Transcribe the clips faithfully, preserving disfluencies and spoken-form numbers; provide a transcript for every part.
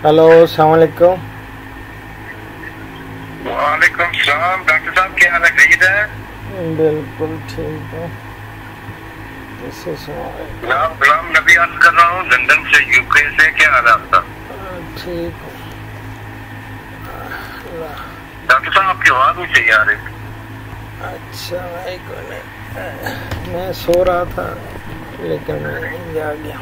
Hello, अस्सलाम वालेकुम। वालेकुम सलाम। डॉक्टर साहब क्या हाल है? खैरियत है? बिल्कुल ठीक है। गुलाम गुलाम नबी अर्ज कर रहा हूँ लंदन से, यूके से। क्या हाल है आपका? ठीक। डॉक्टर साहब आपकी आवाज नहीं सही आ रही। अच्छा, एक मिनट, मैं सो रहा था लेकिन मैं नींद आ गया।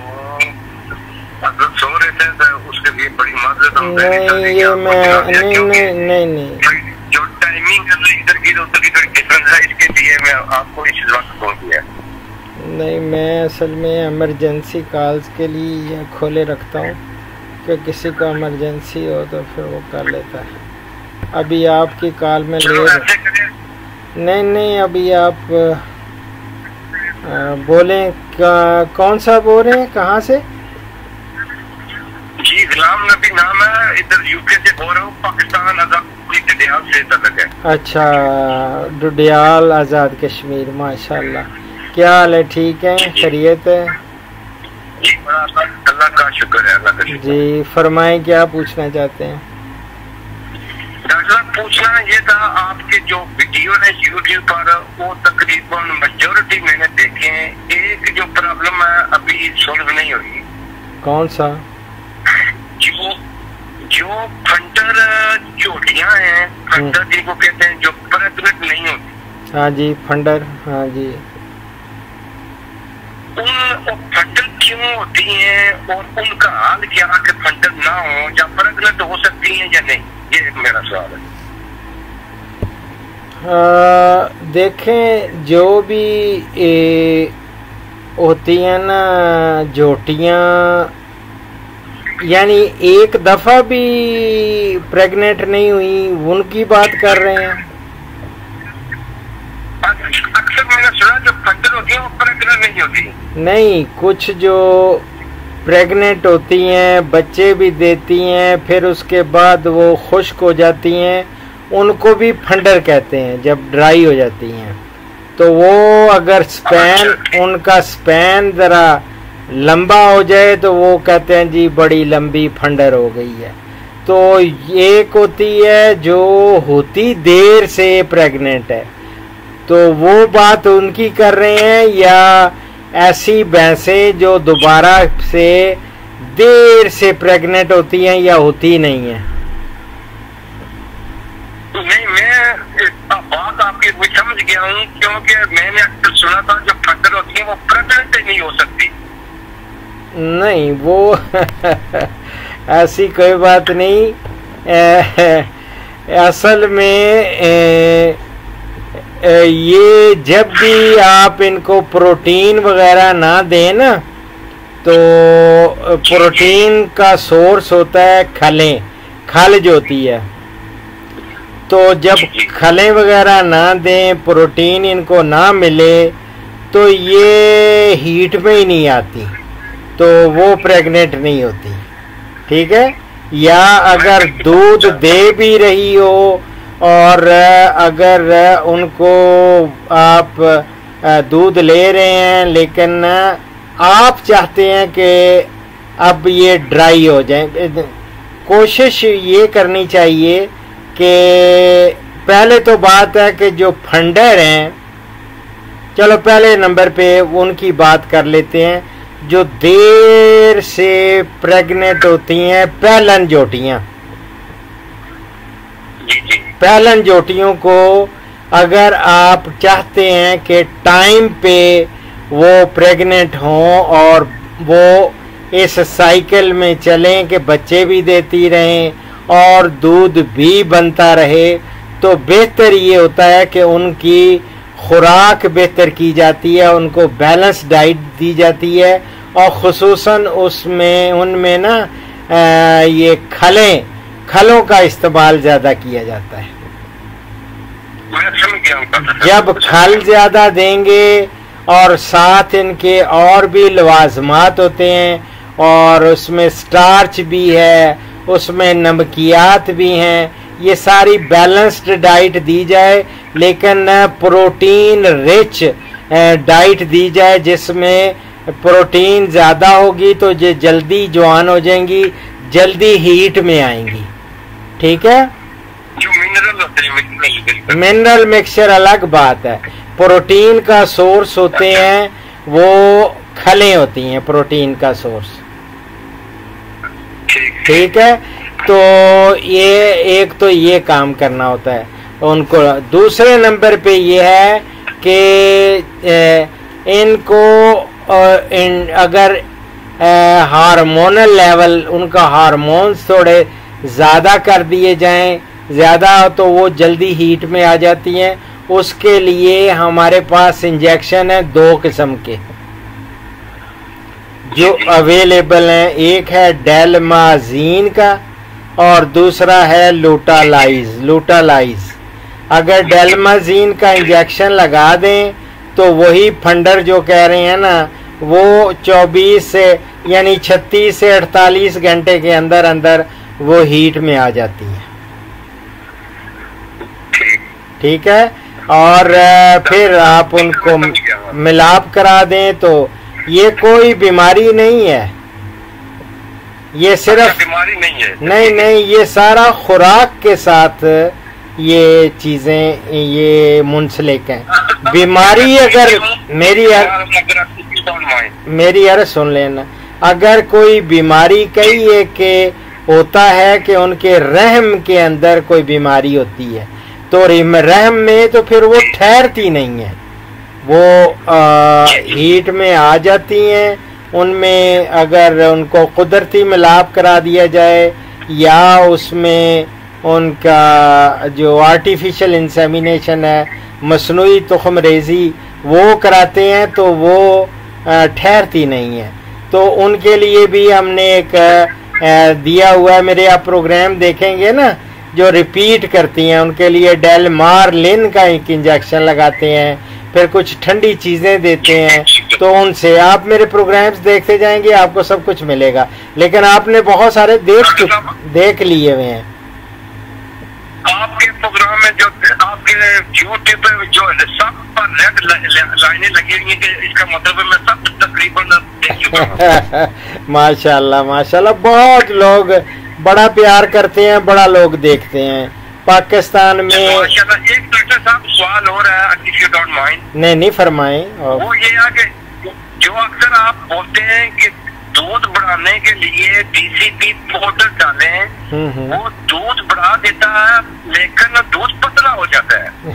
अगर सो रहे थे तो उसके लिए बड़ी माजरत हम नहीं, ये मैं नहीं नहीं नहीं नहीं जो टाइमिंग है इधर की उधर की थोड़ी डिफरेंस है, इसके लिए मैं आपको इस वक्त फोन किया। नहीं, मैं असल में इमरजेंसी कॉल्स के लिए ये खोले रखता हूँ कि किसी को इमरजेंसी हो तो फिर वो कर लेता है। अभी आपकी कॉल में ले नहीं नहीं अभी आप आ, बोलें का, कौन सा बोल रहे हैं, कहाँ से? जी गुलाम नबी नाम है, इधर यूके से बोल रहा हूँ। पाकिस्तान आजाद डुडियाल से तलक है। अच्छा, डुडियाल आजाद कश्मीर, माशाल्लाह। क्या हाल है? ठीक है, खैरियत है? जी अल्लाह का शुक्र है, अल्लाह का शुक्र। जी फरमाएं, क्या पूछना चाहते हैं? डॉक्टर साहब पूछना ये था, आपके जो वीडियो है यूट्यूब पर वो तकरीबन मेजोरिटी मैंने देखे हैं, एक जो प्रॉब्लम है अभी सॉल्व नहीं हुई। कौन सा? जो जो फंडर झोटियां हैं, फंडर जिनको कहते हैं, जो प्रेग्नेंट नहीं होती। हाँ जी, फंडर, हाँ जी। उन फंडर क्यों होती हैं और उनका हाल क्या कि फंडर ना हो, या प्रेग्नेंट हो सकती हैं या नहीं, ये मेरा सवाल है। आ, देखें, जो भी ए, होती हैं ना झोटियाँ, यानी एक दफा भी प्रेग्नेंट नहीं हुई, उनकी बात कर रहे हैं। अक्सर मैंने सुना जो फंडर होती है वो प्रेग्नेंट नहीं होती। नहीं, कुछ जो प्रेग्नेंट होती हैं, बच्चे भी देती हैं, फिर उसके बाद वो खुश्क हो जाती हैं, उनको भी फंडर कहते हैं जब ड्राई हो जाती हैं। तो वो अगर स्पैन, उनका स्पैन जरा लंबा हो जाए तो वो कहते हैं जी बड़ी लंबी फंडर हो गई है। तो एक होती है जो होती देर से प्रेग्नेंट है, तो वो बात उनकी कर रहे हैं, या ऐसी भैंसें जो दोबारा से देर से प्रेग्नेंट होती हैं या होती नहीं है? नहीं, मैं बात आपकी समझ गया हूँ, क्योंकि मैंने अक्सर सुना था जो फंडर होती है वो प्रेग्नेंट नहीं हो सकती। नहीं, वो ऐसी कोई बात नहीं। ए, असल में ए, ए, ये जब भी आप इनको प्रोटीन वगैरह ना दें ना, तो प्रोटीन का सोर्स होता है खलें, खल जो होती है। तो जब खलें वगैरह ना दें, प्रोटीन इनको ना मिले, तो ये हीट में ही नहीं आती, तो वो प्रेग्नेंट नहीं होती। ठीक है? या अगर दूध दे भी रही हो और अगर उनको आप दूध ले रहे हैं लेकिन आप चाहते हैं कि अब ये ड्राई हो जाए, कोशिश ये करनी चाहिए कि पहले तो बात है कि जो फंडर हैं, चलो पहले नंबर पे उनकी बात कर लेते हैं, जो देर से प्रेग्नेंट होती हैं, पहलन जोटियां। पहलन जोटियों को अगर आप चाहते हैं कि टाइम पे वो प्रेग्नेंट हों और वो इस साइकिल में चलें कि बच्चे भी देती रहें और दूध भी बनता रहे, तो बेहतर ये होता है कि उनकी खुराक बेहतर की जाती है, उनको बैलेंस डाइट दी जाती है, और ख़ुसूसन उसमें उनमें ना ये खलें खलों का इस्तेमाल ज़्यादा किया जाता है। जब खल ज़्यादा देंगे और साथ इनके और भी लवाजमात होते हैं, और उसमें स्टार्च भी है, उसमें नमकियात भी हैं, ये सारी बैलेंस्ड डाइट दी जाए, लेकिन प्रोटीन रिच डाइट दी जाए जिसमें प्रोटीन ज़्यादा होगी तो ये जल्दी जवान हो जाएंगी, जल्दी हीट में आएंगी, ठीक है। जो मिनरल होते हैं, मिनरल मिनरल मिक्सचर अलग बात है। प्रोटीन का सोर्स होते हैं वो खलें होती हैं, प्रोटीन का सोर्स, ठीक है। तो ये एक तो ये काम करना होता है उनको। दूसरे नंबर पे ये है कि इनको इन अगर हार्मोनल लेवल, उनका हार्मोन्स थोड़े ज़्यादा कर दिए जाएं, ज़्यादा तो वो जल्दी हीट में आ जाती हैं। उसके लिए हमारे पास इंजेक्शन है दो किस्म के जो अवेलेबल हैं। एक है डेलमाजीन का और दूसरा है लूटालाइज लूटालाइज अगर डेलमाजीन का इंजेक्शन लगा दें तो वही फंडर जो कह रहे हैं ना, वो चौबीस से यानी छत्तीस से अड़तालीस घंटे के अंदर अंदर वो हीट में आ जाती है, ठीक है। और फिर आप उनको मिलाप करा दें तो ये कोई बीमारी नहीं है, ये सिर्फ बीमारी नहीं है, नहीं नहीं ये सारा खुराक के साथ ये चीजें ये मुंसलिक हैं। बीमारी अगर मेरी मेरी अर्ज सुन लेना, अगर कोई बीमारी कई है कि होता है कि उनके रहम के अंदर कोई बीमारी होती है तो रहम में तो फिर वो ठहरती नहीं है, वो आ, हीट में आ जाती हैं। उनमें अगर उनको कुदरती मिलाप करा दिया जाए या उसमें उनका जो आर्टिफिशियल इंसेमिनेशन है, मसनूई तुख़्म रेज़ी, वो कराते हैं तो वो ठहरती नहीं है। तो उनके लिए भी हमने एक दिया हुआ है, मेरे आप प्रोग्राम देखेंगे ना जो रिपीट करती हैं, उनके लिए डेलमार्लिन का एक इंजेक्शन लगाते हैं, फिर कुछ ठंडी चीजें देते हैं। तो उनसे आप मेरे प्रोग्राम्स देखते जाएंगे, आपको सब कुछ मिलेगा। लेकिन आपने बहुत सारे देख देख लिए हुए हैं। आपके प्रोग्राम में जो आपके यूट्यूब पे जो सब पर रेड लाइनें लगी हुई हैं कि इसका मतलब है मैं सब तकरीबन देख चुका हूं। माशाल्लाह माशाल्लाह, बहुत लोग बड़ा प्यार करते हैं, बड़ा लोग देखते हैं पाकिस्तान में। माशाल्लाह। एक डॉक्टर साहब सवाल हो रहा है, इफ यू डोंट माइंड। नहीं नहीं फरमाएं। वो ये है कि जो अक्सर आप बोलते हैं कि दूध बढ़ाने के लिए डीसीपी पाउडर डालें, वो दूध बढ़ा देता है लेकिन दूध पतला हो जाता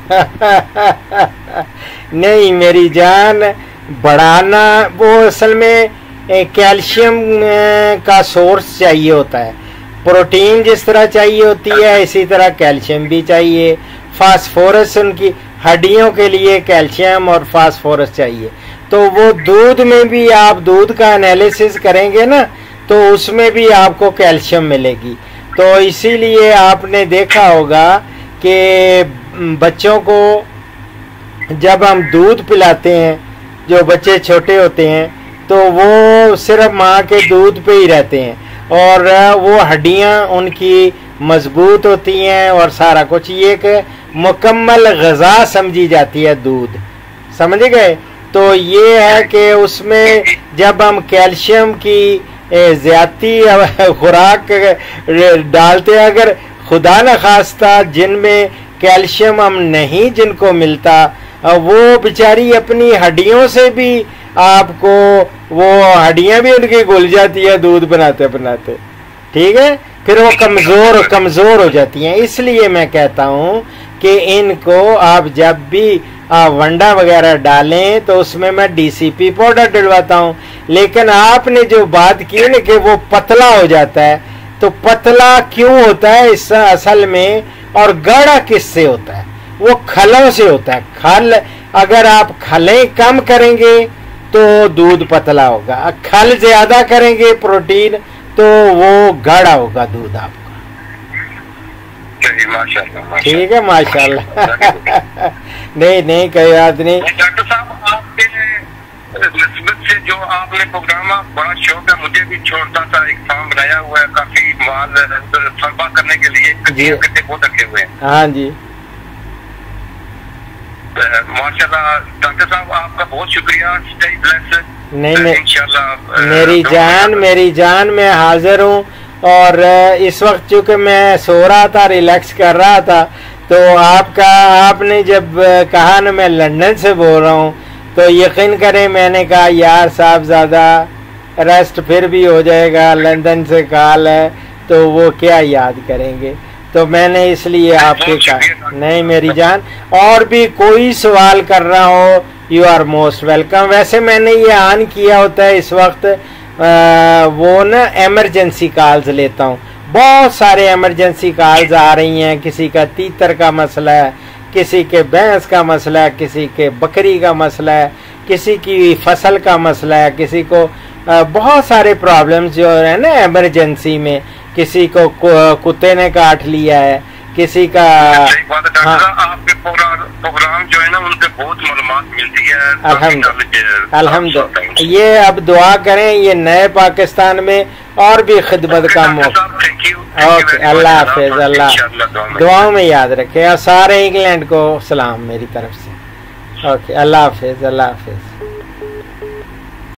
है। नहीं मेरी जान, बढ़ाना वो असल में कैल्शियम का सोर्स चाहिए होता है। प्रोटीन जिस तरह चाहिए होती है इसी तरह कैल्शियम भी चाहिए। फास्फोरस, उनकी हड्डियों के लिए कैल्शियम और फास्फोरस चाहिए। तो वो दूध में भी आप दूध का एनालिसिस करेंगे ना तो उसमें भी आपको कैल्शियम मिलेगी। तो इसीलिए आपने देखा होगा कि बच्चों को जब हम दूध पिलाते हैं, जो बच्चे छोटे होते हैं तो वो सिर्फ माँ के दूध पे ही रहते हैं और वो हड्डियाँ उनकी मजबूत होती हैं और सारा कुछ। ये एक मुकम्मल ग़िज़ा समझी जाती है दूध, समझ गए। तो ये है कि उसमें जब हम कैल्शियम की ज़्यादती खुराक डालते हैं, अगर खुदा न खास्ता जिनमें कैल्शियम हम नहीं जिनको मिलता, वो बेचारी अपनी हड्डियों से भी आपको वो हड्डियां भी उनकी घुल जाती है दूध बनाते बनाते, ठीक है। फिर वो कमज़ोर कमज़ोर हो जाती हैं। इसलिए मैं कहता हूँ कि इनको आप जब भी आप वंडा वगैरह डालें तो उसमें मैं डीसीपी पाउडर डलवाता हूँ। लेकिन आपने जो बात की ना कि वो पतला हो जाता है, तो पतला क्यों होता है इस असल में, और गाढ़ा किससे होता है? वो खलों से होता है। खल अगर आप खलें कम करेंगे तो दूध पतला होगा, खल ज्यादा करेंगे प्रोटीन तो वो गाढ़ा होगा दूध आपका। ठीक है माशाल्लाह। नहीं नहीं कोई बात नहीं। डॉक्टर साहब आपके निस्बत से जो आपने प्रोग्राम बड़ा शौक है, मुझे भी छोटा सा एक फार्म बनाया हुआ है, काफी माल फरबा करने के लिए कट्टे बहुत रखे हुए हैं। हाँ जी माशाल्लाह। डॉक्टर साहब आपका बहुत शुक्रिया। Stay blessed. नहीं नहीं इंशाल्लाह। मेरी जान मेरी जान मैं हाजिर हूँ اور اس وقت چونکہ میں سو رہا تھا، ریلیکس کر رہا تھا، تو آپ کا آپ نے جب کہا نا میں لندن سے بول رہا ہوں تو یقین کریں میں نے کہا یار صاحب زیادہ ریسٹ پھر بھی ہو جائے گا، لندن سے کال ہے تو وہ کیا یاد کریں گے، تو میں نے اس لیے آپ کے کہا نہیں میری جان، اور بھی کوئی سوال کر رہا ہو یو آر موسٹ ویلکم. ویسے میں نے یہ آن کیا ہوتا ہے اس وقت وہ نا ایمرجنسی کالز لیتا ہوں، بہت سارے ایمرجنسی کالز آ رہی ہیں، کسی کا تیتر کا مسئلہ ہے، کسی کے بھینس کا مسئلہ ہے، کسی کے بکری کا مسئلہ ہے، کسی کی فصل کا مسئلہ ہے، کسی کو بہت سارے پرابلمز جو ہیں نا ایمرجنسی میں، کسی کو کتے نے کاٹ لیا ہے، کسی کا آپ کے پروگرام جو ہے نا ان سے بہت معلومات ملتی ہے. الحمد الحمد یہ اب دعا کریں یہ نئے پاکستان میں اور بھی خدمت کا موقع. اوکے اللہ حافظ، اللہ دعاؤں میں یاد رکھے، اور سارے انگلینڈ کو سلام میری طرف سے. اوکے اللہ حافظ، اللہ حافظ.